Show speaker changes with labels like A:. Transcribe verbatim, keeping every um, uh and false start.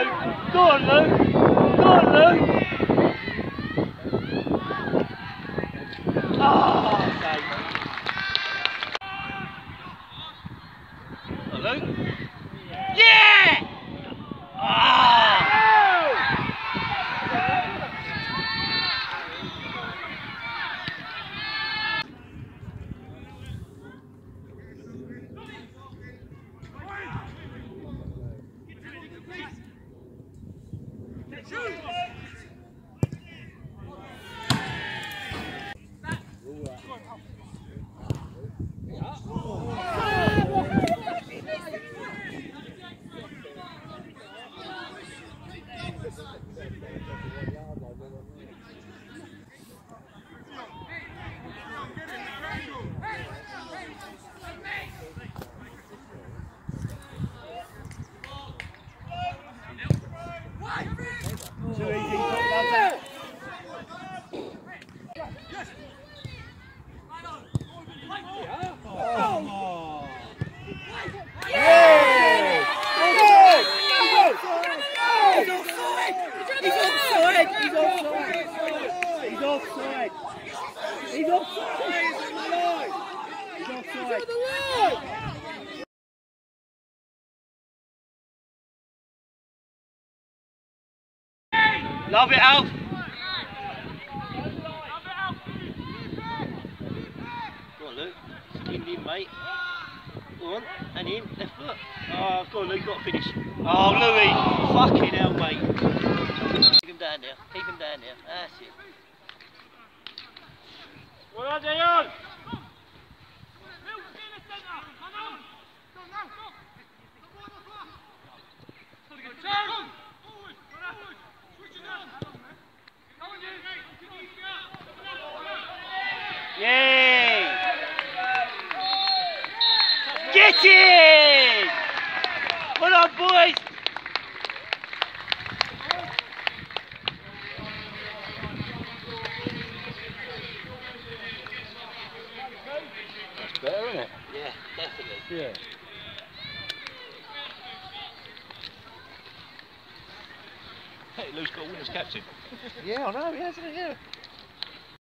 A: Luke. Go on, Luke. Go on, Luke. Oh, okay. Go on, Luke. Yeah! Ah! Too easy, love that. Oh. Yeah! He's offside! He's offside! He's offside! He's offside! He's offside! Love it, Alf! Go on, Luke. In him, mate. Go on, and in, left foot. Oh, go on, Luke, got to finish. Oh, Louis! Fucking hell, mate. Keep him down there, keep him down there. That's it. Well on, Dion! Yay! Get in! Well on, boys!
B: That's better, isn't it?
A: Yeah, definitely.
B: Yeah. Hey, Lou's got a winner's captain.
C: Yeah, I know, he has, isn't it? Yeah.